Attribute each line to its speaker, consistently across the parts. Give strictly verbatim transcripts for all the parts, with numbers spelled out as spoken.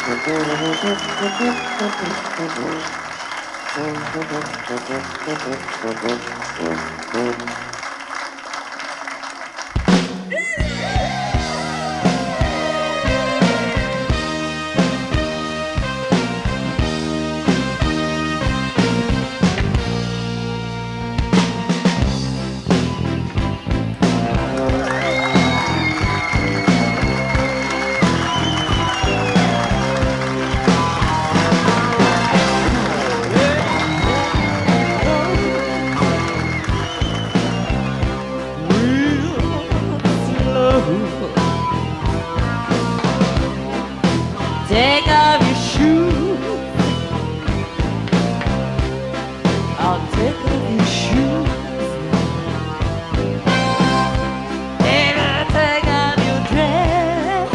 Speaker 1: Take off your shoes. I'll take off your shoes. Baby, take off your dress.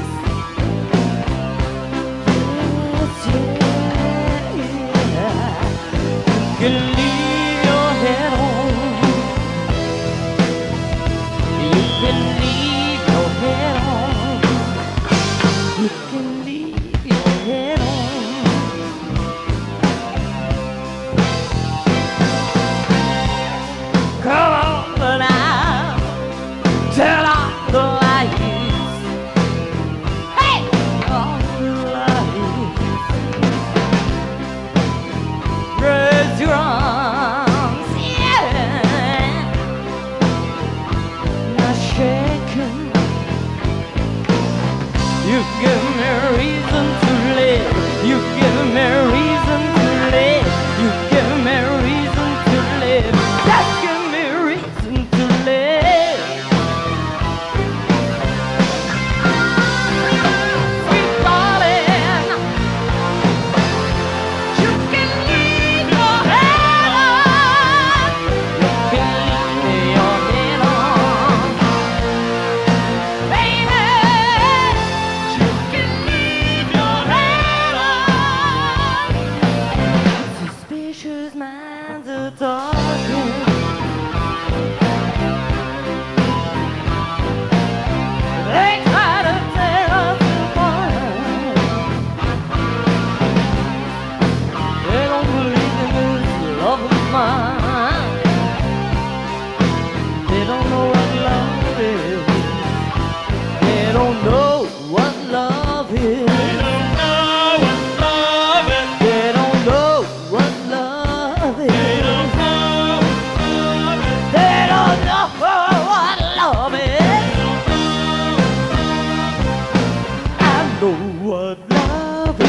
Speaker 1: Yes, yeah. You can leave your head on. You can leave your head on. You can leave your head on. Come on now, turn off the lights. Hey, off the lights. Raise your arms, yeah. Not shaking. You give me a reason to live. You give me a reason to live. You give me a reason to live. Just give me a reason to live. Sweet darling, you can leave your head on. You can leave your head on, baby. You can leave your head on. Suspicious minds are talking. They try to tear us apart. They don't believe in this love of mine. They don't know what love is. They don't know what love is. They don't know what love is. They don't know what love is. I know what love is.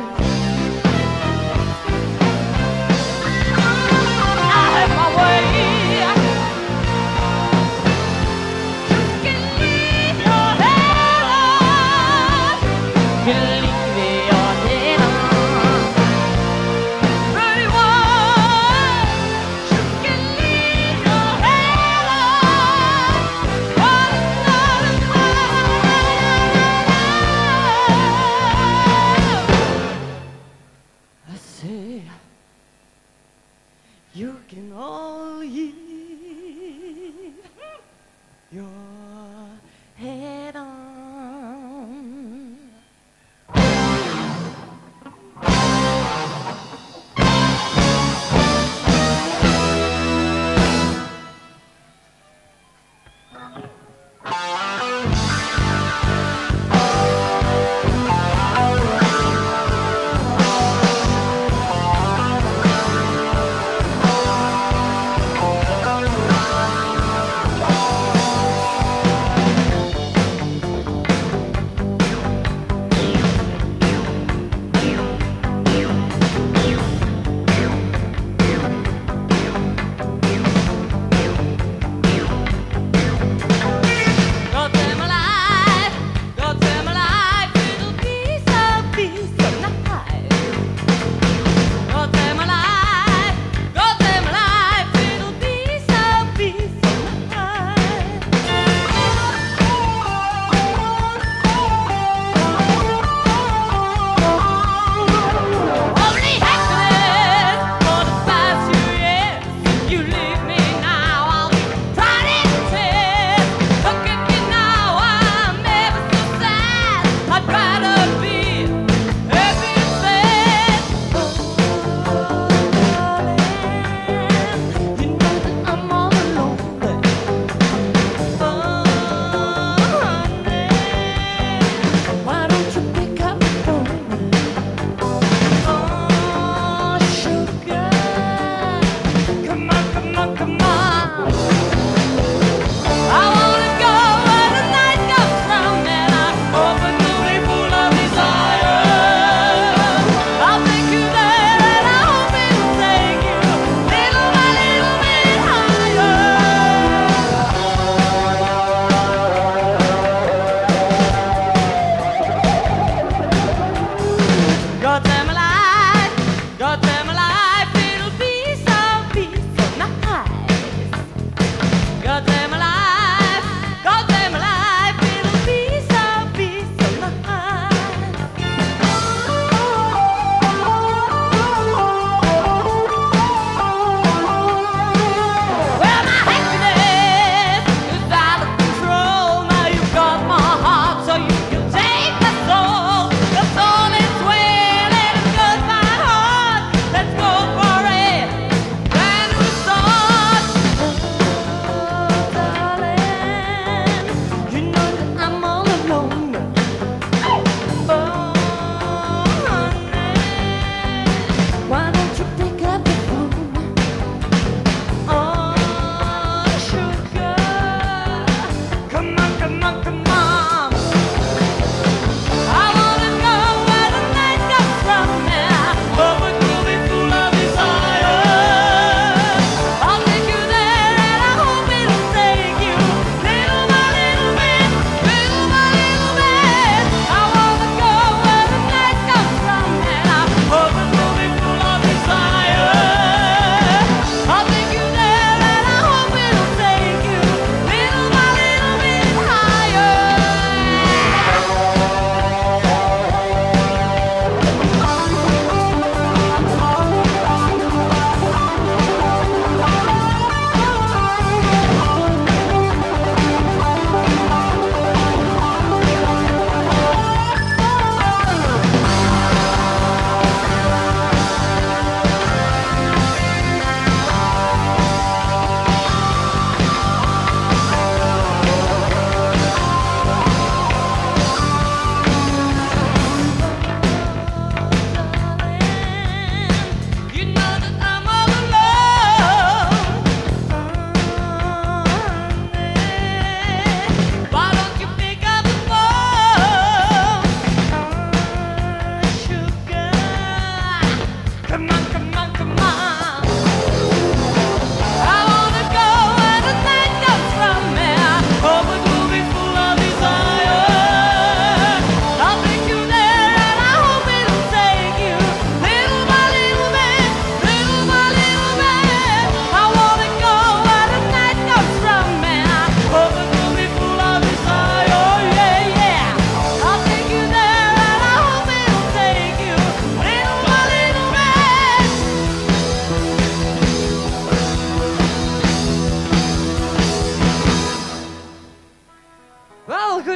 Speaker 1: I have my way. You can leave your head on. You can leave your head on. Pretty one, you can leave your head on. What love is love? I say you can all leave your head on.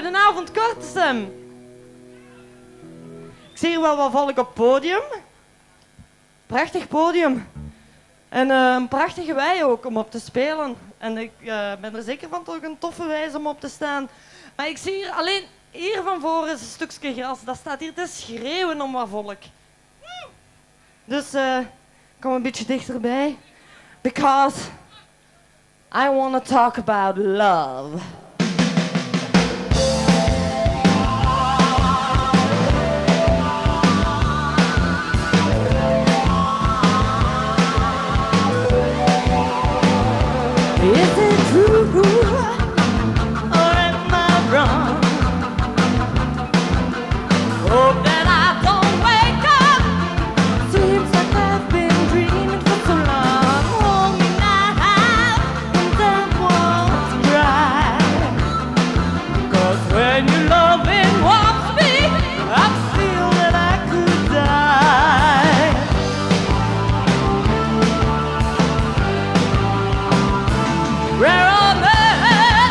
Speaker 1: Goedenavond, Kortestem. Ik zie hier wel wat volk op het podium. Prachtig podium. En uh, een prachtige wei ook om op te spelen. En ik uh, ben er zeker van toch een toffe wijze om op te staan. Maar ik zie hier alleen, hier van voren is een stukje gras. Dat staat hier te schreeuwen om wat volk. Dus uh, kom een beetje dichterbij. Because I want to talk about love. Is it true or am I wrong? Hope that I don't wake up. Seems like I've been dreaming for so long. Hold me now and I won't cry. 'Cause when your loving wants me, I feel that I could die. Where are they?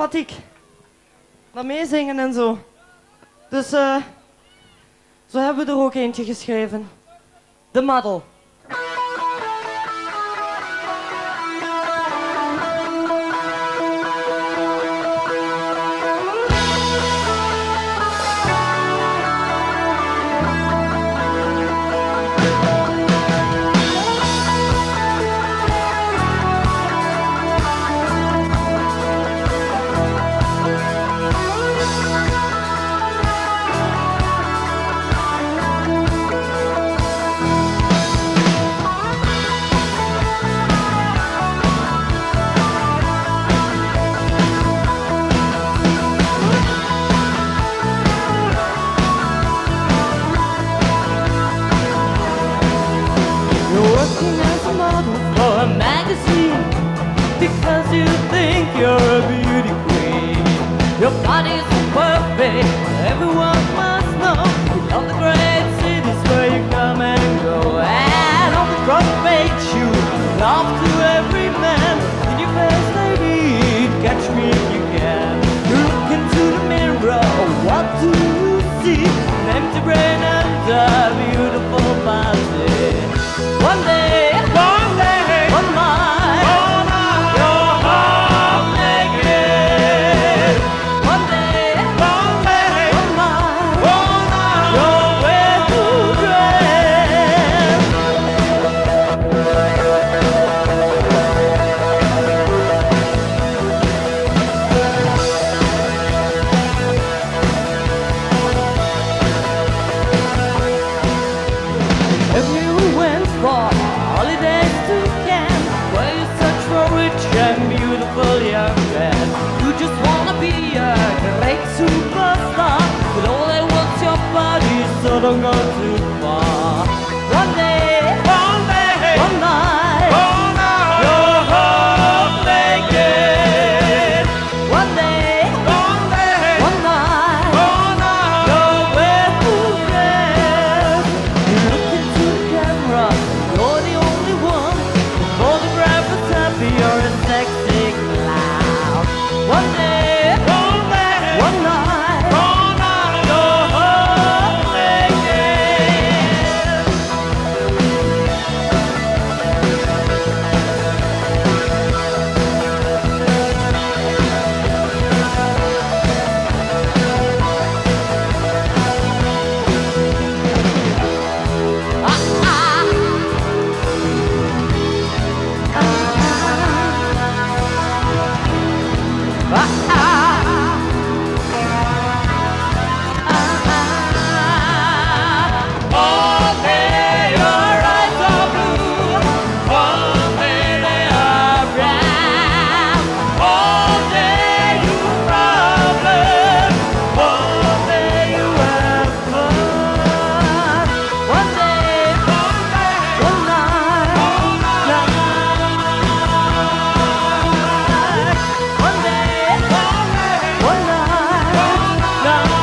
Speaker 1: sympathiek. Dat meezingen en zo. Dus uh, zo hebben we er ook eentje geschreven. The Model.
Speaker 2: Your body's so perfect, everyone must know. You love the great cities where you come and go. And on the front page you love to every man. In your face lady, catch me if you can. You look into the mirror, what do you see? An empty brain and a beautiful body. One day, one day, one night, one night, you're half naked. One day, one day, one night, one night, you're way too dressed. If you went for holidays to Cannes, where you search for rich and beautiful young men, you just wanna be a great superstar, but all they want's your body, so don't go too far. One day, one day, one night, one night, you're half naked. One day, one day, one night, one night, you're way too dressed. You look into the camera, you're the only one. The photograph is happy, you're a sexy clown. One day, one day, one night, one night, you're half naked. One day your eyes are blue, one day they are brown. One day you problem, one day you have fun. One day, one day, one night, one night. One day, one day, one night, night.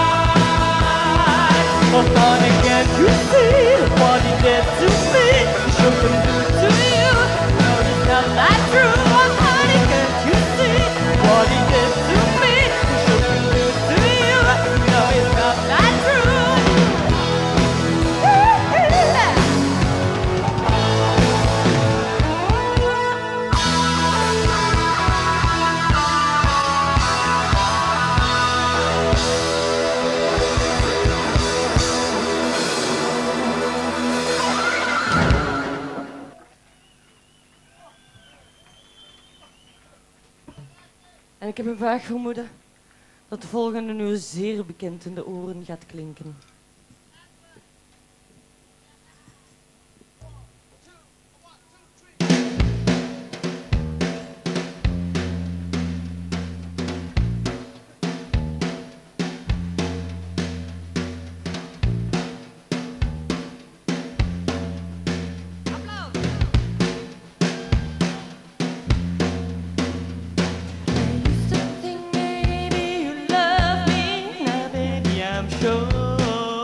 Speaker 2: Oh, honey, can't you see what he did to me? He should come do to you. No, it's not that true. Oh, honey, can't you see what he did to me? He should come do to you. No, it's not that true.
Speaker 1: En ik heb een vaag vermoeden dat de volgende nu zeer bekend in de oren gaat klinken.
Speaker 2: Used to think maybe you love me, now baby I'm sure.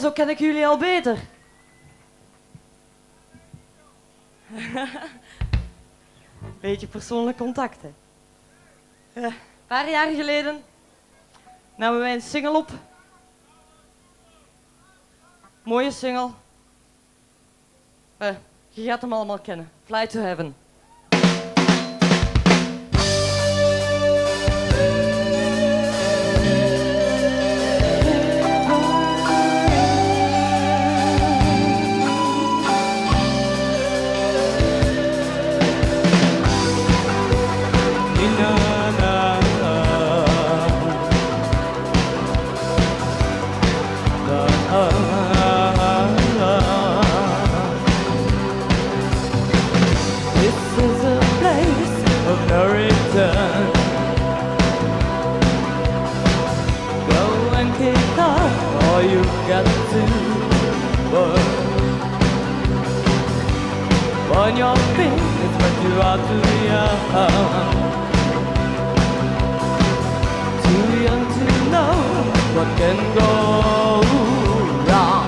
Speaker 2: zo ken ik jullie al beter. Beetje persoonlijk contact, hè. Ja, een paar jaar geleden namen wij een single op. Mooie single. Uh, je gaat hem allemaal kennen. Fly to Heaven. On your feet is what you are too young, too young to know what can go wrong.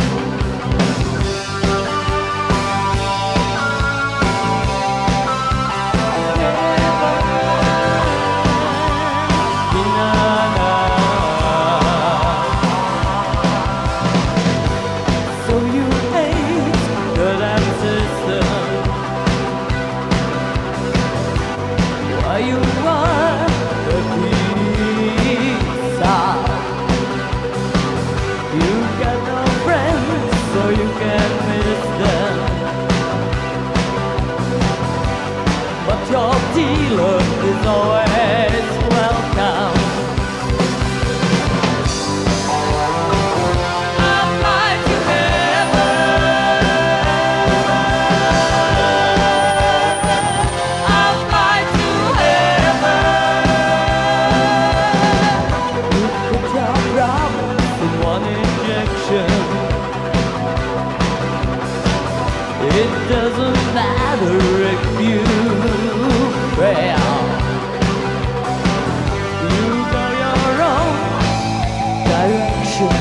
Speaker 2: So you hate the damn system. You are the pizza. You got no friends, so you can miss them. But your dealer is always welcome. It doesn't matter if you fail. You go your own direction.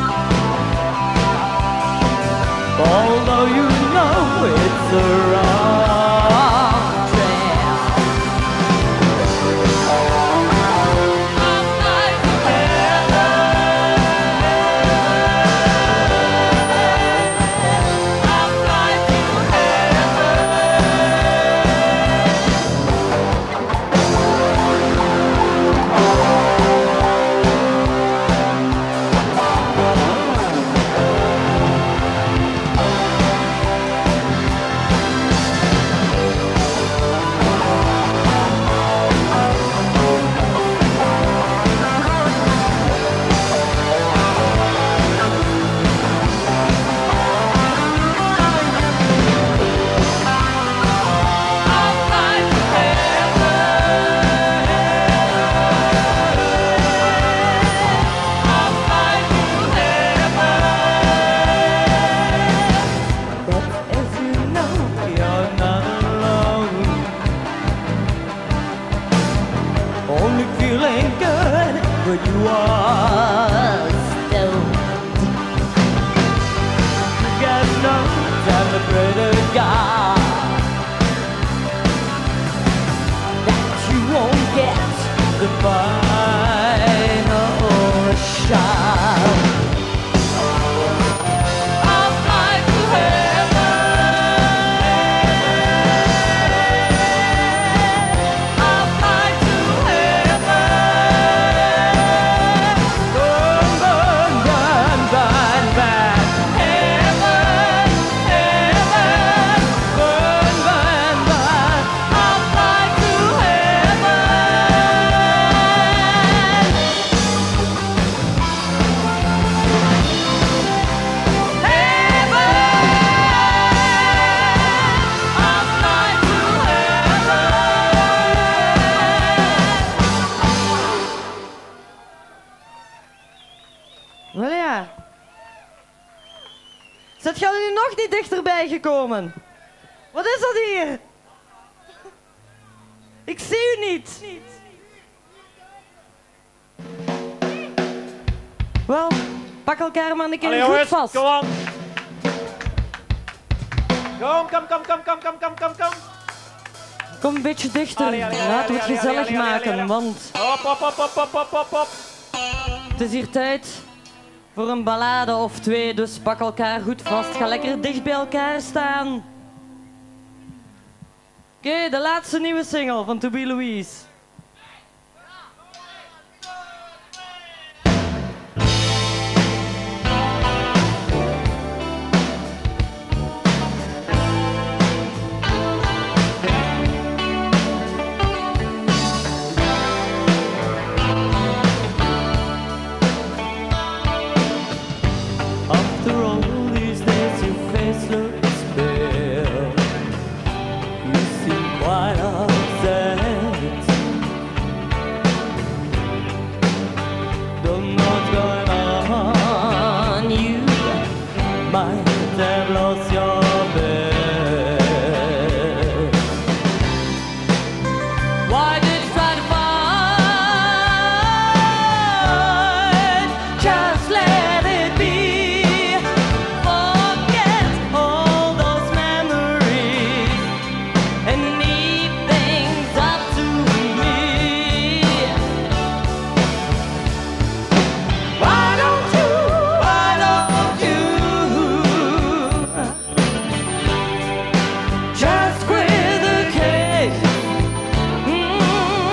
Speaker 2: Although you know it's a wrong trail. I'm flying to heaven. I'm flying to but you are stoned. You got no time to pray to God that you won't get the final shot. I'll fly to heaven. I'll fly to heaven. Wel ja. Zet jij er nu nog niet dichterbij gekomen? Wat is dat hier? Ik zie u niet. Wel, pak Pak elkaar maar een keer
Speaker 3: Allee,
Speaker 2: goed
Speaker 3: jongens,
Speaker 2: vast.
Speaker 3: kom aan. Kom, kom, kom, kom, kom, kom, kom, kom, kom.
Speaker 2: Kom een beetje dichter.
Speaker 3: Allee, allee, allee,
Speaker 2: Laten we het
Speaker 3: allee,
Speaker 2: gezellig
Speaker 3: allee, allee,
Speaker 2: maken,
Speaker 3: allee.
Speaker 2: want
Speaker 3: Hop, hop, hop, hop, hop, hop, hop, hop.
Speaker 2: het is hier tijd voor een ballade of twee. Dus pak elkaar goed vast. Ga lekker dicht bij elkaar staan. Oké, okay, de laatste nieuwe single van To Be Louise. After all these days your face looks pale. You seem quite upset. Don't know what's going on. You might have lost your bed. Why did you try to fight? Just let it be. Forget all those memories and leave things up to me. Why don't you, why don't you just quit the case? Mm.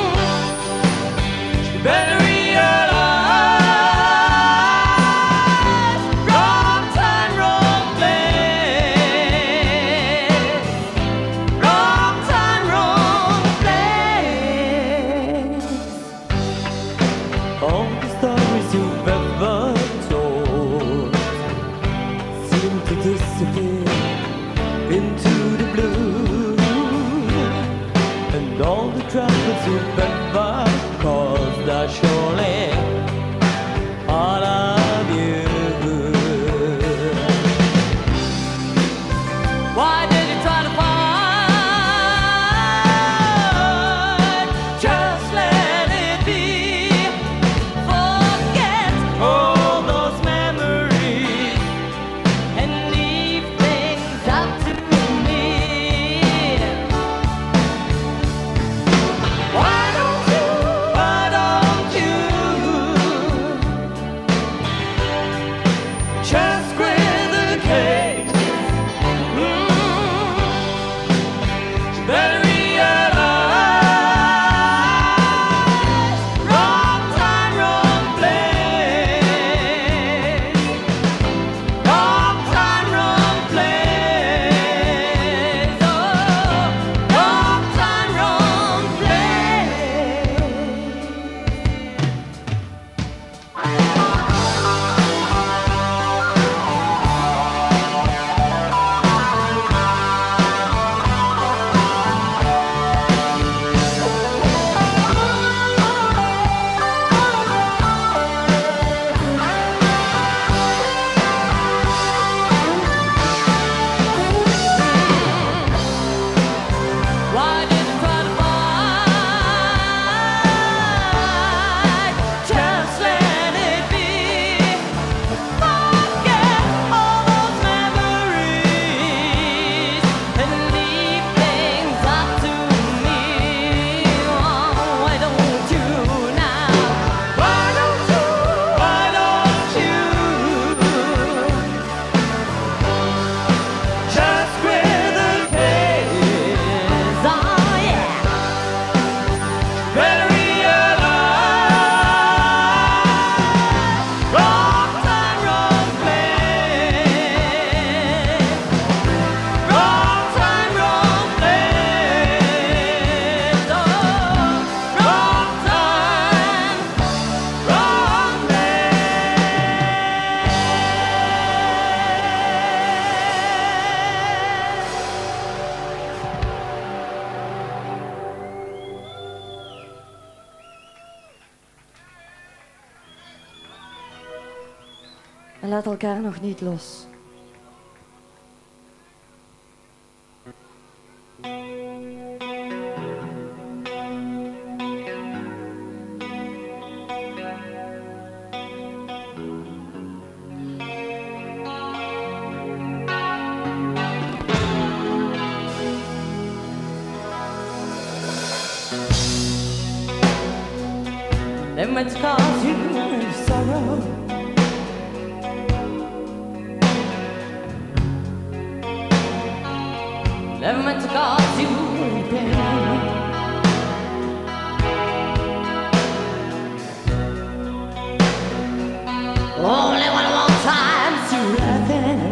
Speaker 2: You better realize wrong time, wrong place. Wrong time, wrong place. All the stories you've ever told seem to disappear into the blue, and all the troubles you've ever caused are surely part of you. Why did you try to fight? Just let it be. Forget all those memories and leave things up to me. Why don't you, why don't you just quit the case? Mm. You better realize wrong time, wrong place. Wrong time, wrong place. Oh, wrong time, wrong place. Why did you try to fight? Just let it be. Forget all those memories and leave things up to me. Oh, why don't you now? Why don't you? Why don't you just quit the case? Oh yeah. Better realize wrong time, wrong place. Wrong time, wrong place. Oh, wrong time, wrong En laat elkaar nog niet los. never meant to cause you any sorrow. Never meant to cause you any pain. Only one more time to laughing.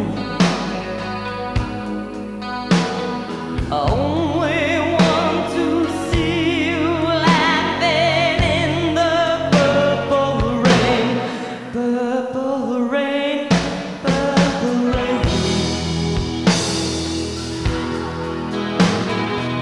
Speaker 2: Only want to see you laughing in the purple rain, purple rain, purple rain.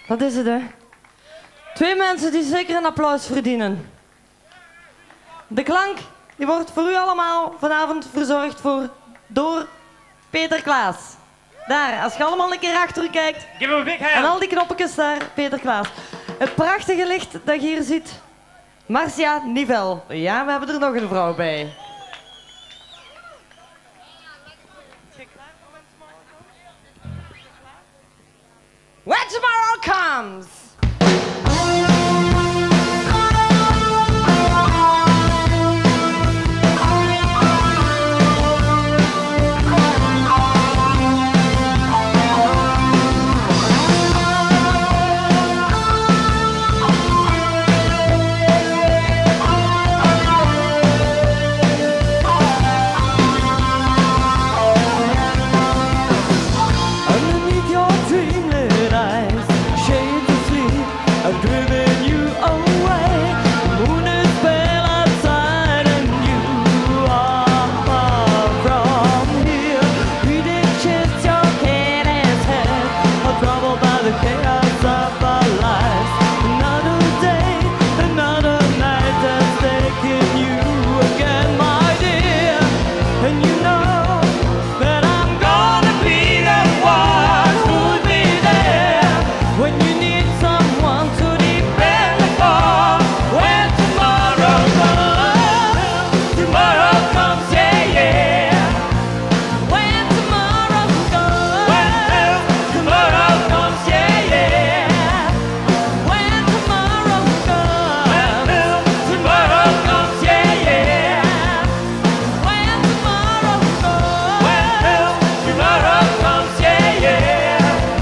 Speaker 2: Dat is het, hè. Twee mensen die zeker een applaus verdienen. De klank die wordt voor u allemaal vanavond verzorgd voor, door Peter Klaas. Daar, als je allemaal een keer achter u kijkt.
Speaker 3: Give him a big
Speaker 2: En
Speaker 3: hand.
Speaker 2: al die knopjes daar, Peter Klaas. Het prachtige licht dat je hier ziet, Marcia Nivel. Ja, we hebben er nog een vrouw bij. When tomorrow comes.
Speaker 1: Underneath your dreamlit eyes, shades of sleep have driven you away. The moon is pale outside and you are far from here. We did kiss your careless head, are troubled by the chaos of our lives. Another day, another night has taken you again, my dear. And you know that I'm gonna be the one who'll be there when you need someone to depend upon. When tomorrow comes, tomorrow comes, yeah, yeah. When tomorrow comes, when tomorrow comes, yeah, yeah. When tomorrow comes, when tomorrow comes, yeah, yeah. When tomorrow comes, when tomorrow comes, yeah, yeah.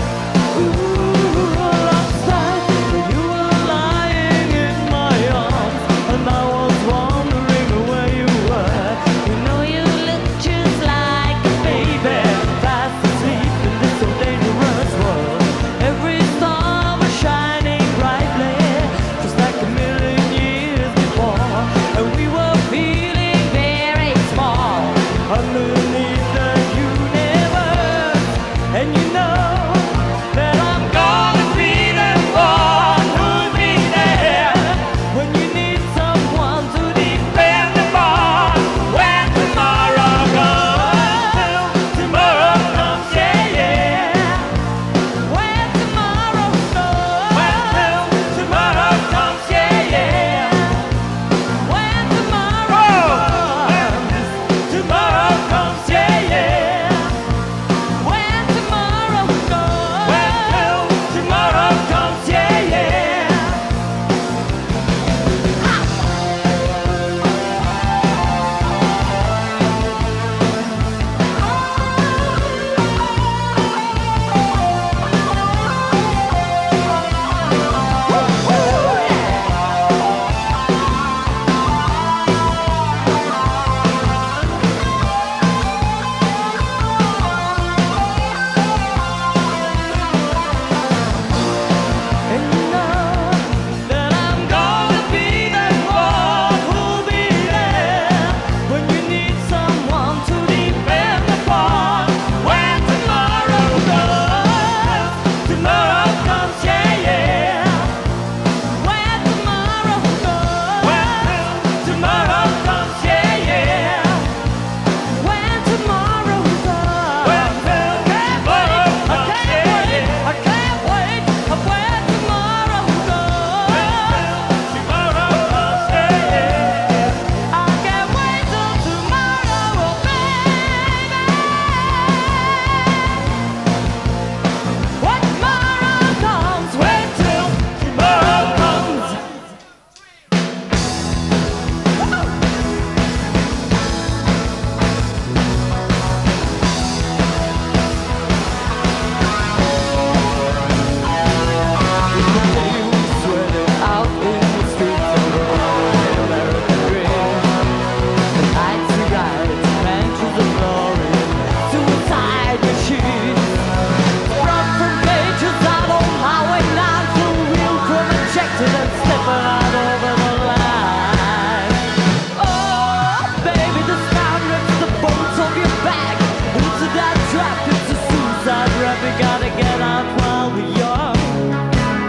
Speaker 1: Ooh, last night when you were lying in my arms, and I was wondering where you were. You know you look just like a baby, fast asleep in this so dangerous world. Every star was shining brightly, just like a million years before, and we were feeling very small underneath the universe. And you know that I'm gonna be the one who'll be there when you need someone to depend upon. When tomorrow comes, tomorrow comes, yeah, yeah. When tomorrow comes, when tomorrow comes, yeah, yeah. When tomorrow comes, tomorrow comes, yeah, yeah. When tomorrow comes, when tomorrow comes, yeah, yeah. And you know that I'm gonna be the one who'll be there when you need someone to depend upon. When tomorrow comes, tomorrow comes, yeah, yeah. When tomorrow comes, when tomorrow comes, yeah, yeah. When tomorrow comes, when tomorrow comes, yeah, yeah. I can't wait, I when tomorrow comes, tomorrow comes, yeah, yeah. I can't wait till tomorrow, baby. When tomorrow comes, wait till tomorrow comes. Sweating out in the streets of the American dream. Nights and rides, mansions of glory, suicide machines. Run from cages out on Highway nine, full wheel from injected and stepping out over the line. Oh, baby, the sound rips the bones of your back. Into that trap, it's a suicide rap. We gotta get out while we're young.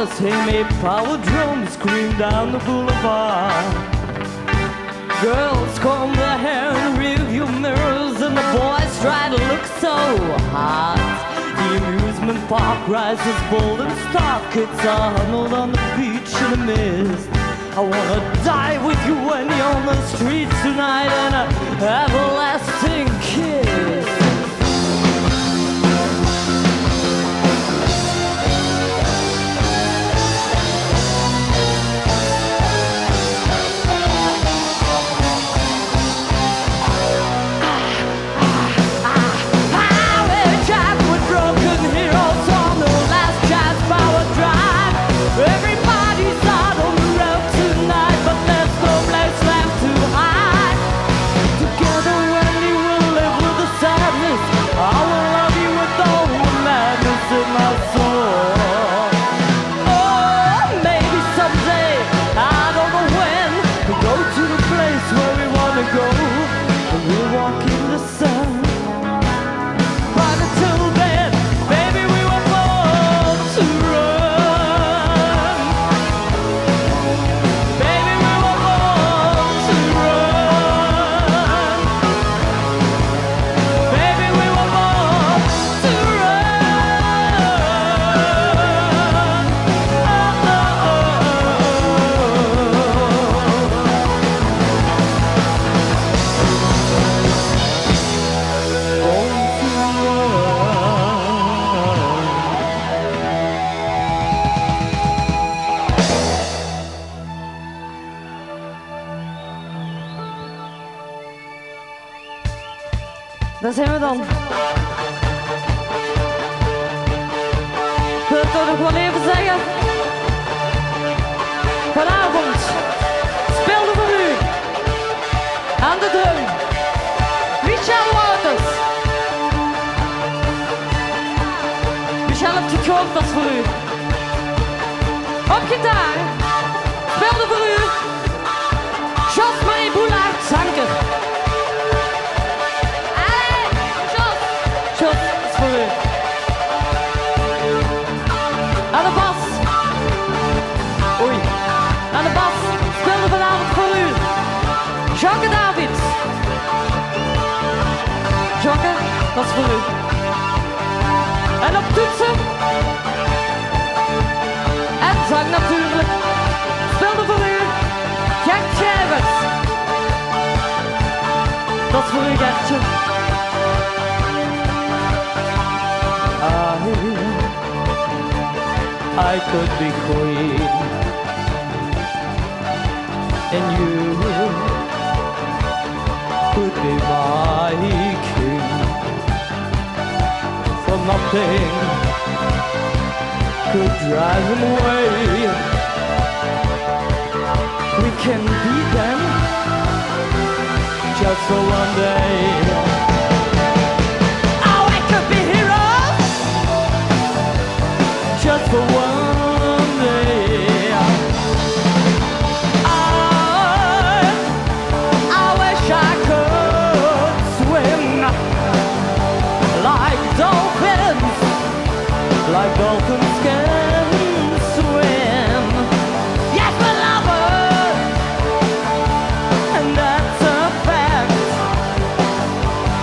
Speaker 2: hear me power drums scream down the boulevard. Girls comb their hair in rearview mirrors, and the boys try to look so hot. The amusement park rises bold and stark. Kids are huddled on the beach in the mist. I wanna die with you when you're on the streets tonight, and an everlasting kiss. Daar zijn we dan. Ik wil het toch nog wel even zeggen. Vanavond speelde voor u aan de drum Michel Wouters. Michel, hebt je het gehoord? Dat is voor u. Op gitaar speelde voor u Jos-Marie Boulaert, zanker. Aan de bas. Oei. Aan de bas speelde vanavond voor u Jacques Davids. Jacques, dat is voor u. En op toetsen en zang natuurlijk speelde voor u Gert Schrijvers. Dat is voor u, Gertje. I could be queen, and you could be my king. For nothing could drive him away. We can beat them just for one day. Oh, I could be heroes just for one. Like dolphins can swim. Yes, we're lovers, and that's a fact.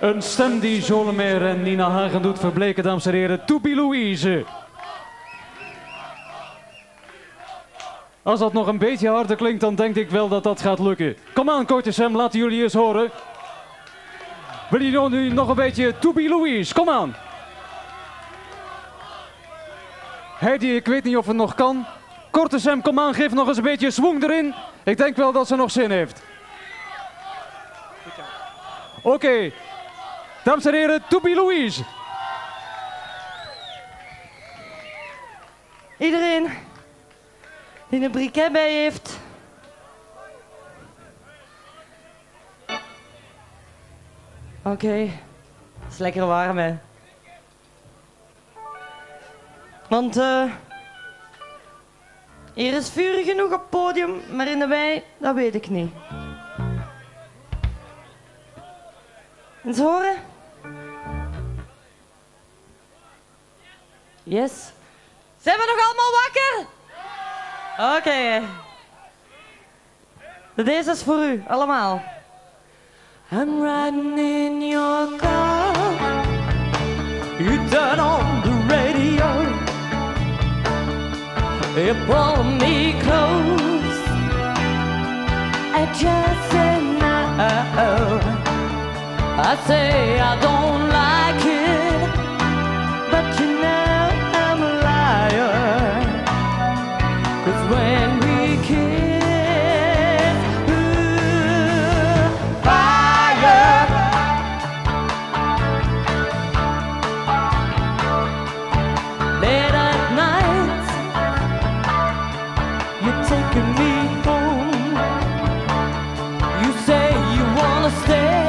Speaker 4: Een stem die Jolemaire en Nina Hagen doet verbleken, dames en heren. Toepie Louise. Als dat nog een beetje harder klinkt, dan denk ik wel dat dat gaat lukken. Kom aan, Korte Sam, laten jullie eens horen. Wil je nu nog een beetje Toepie Louise? Kom aan. Heidi, ik weet niet of het nog kan. Korte Sam, kom aan, geef nog eens een beetje swoeng erin. Ik denk wel dat ze nog zin heeft. Oké. Okay. Dames en heren, Toepie Louise.
Speaker 2: Iedereen die een briquet bij heeft. Oké, okay. Het is lekker warm, hè. Want uh, hier is vuur genoeg op het podium, maar in de wei, dat weet ik niet. Eens horen? Yes. Zijn we nog allemaal wakker? Oké. Okay. Deze is voor u, allemaal. I'm riding in your car. You turn on the radio. You pull me close. I just say no. I say I don't like it, but you know I'm a liar. 'Cause when we kiss, ooh, fire. Late at night, you're taking me home. You say you wanna stay.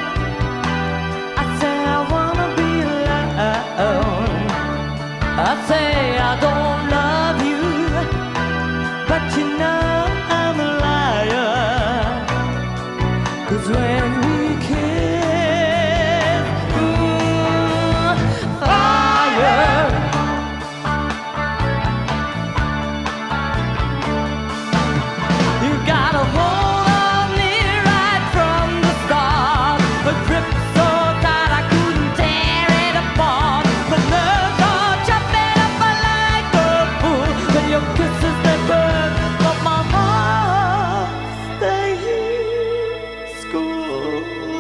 Speaker 2: I say I don't love you, but you know I'm a liar. 'Cause when we kiss, ooh, fire. You got a hold on me right from the start, a grip so tight I couldn't tear it apart. But no, your kisses they burn, but my heart stays in school.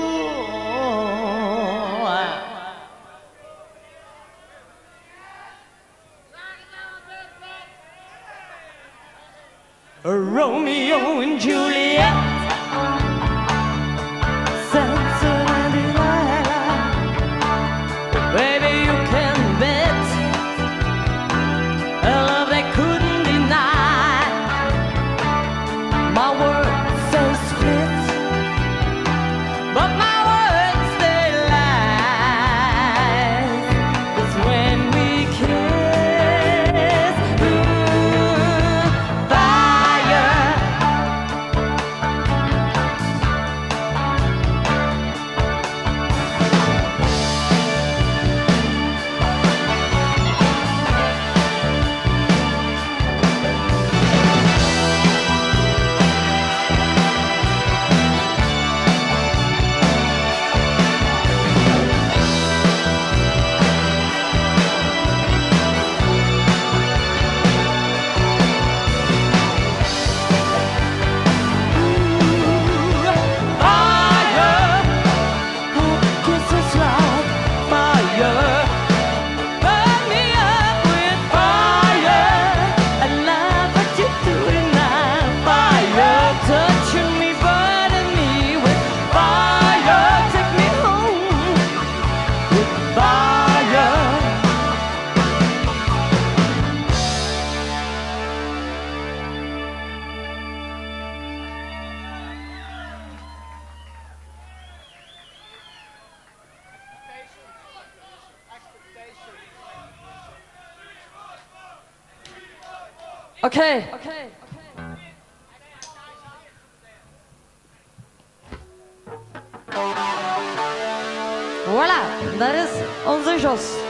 Speaker 2: Romeo and Juliet, Samson and Delilah. Baby, you can bet a love they couldn't deny. My words say split, but my words they lie. 'Cause when we kiss, ooh, fire. Oké. Okay. Okay. Voilà, daar is onze Jos.